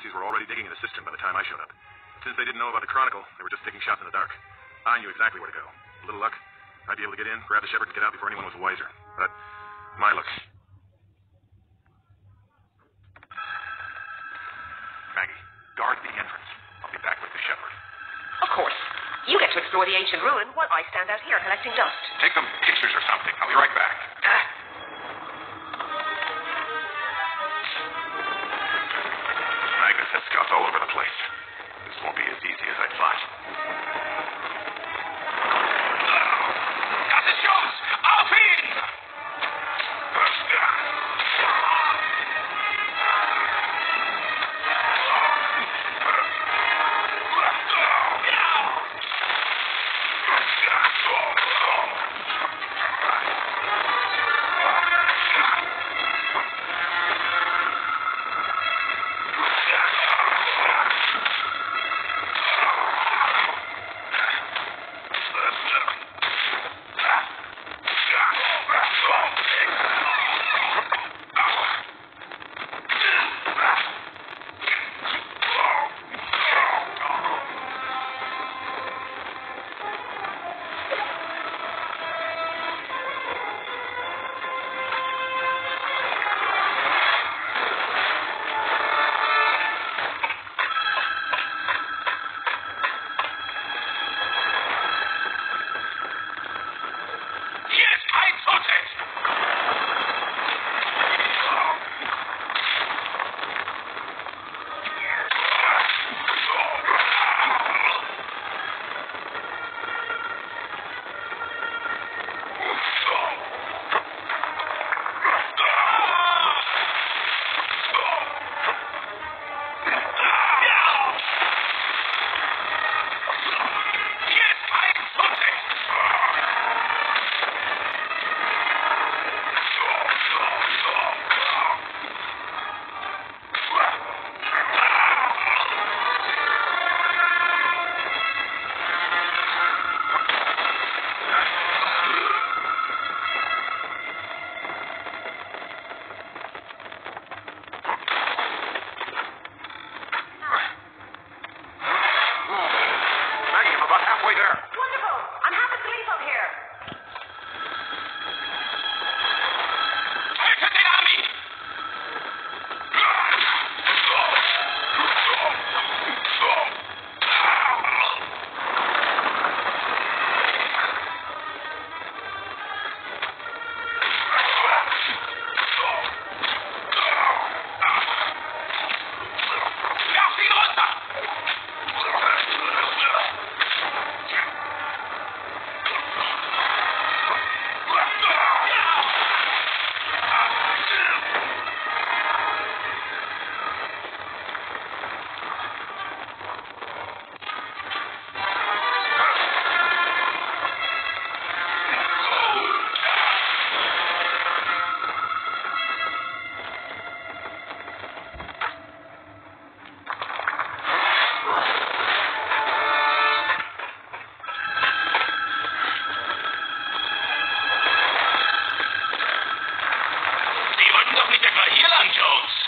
Nazis were already digging in the cistern by the time I showed up. Since they didn't know about the Chronicle, they were just taking shots in the dark. I knew exactly where to go. A little luck, I'd be able to get in, grab the Shepherd, and get out before anyone was wiser. But my luck... Maggie, guard the entrance. I'll be back with the Shepherd. Of course. You get to explore the ancient ruin while I stand out here collecting dust. Take some pictures or something. I'll be right back. Magnus has scouts all over the place. This won't be as easy as I thought. Das ist Jungs! Auf ihn! Jones.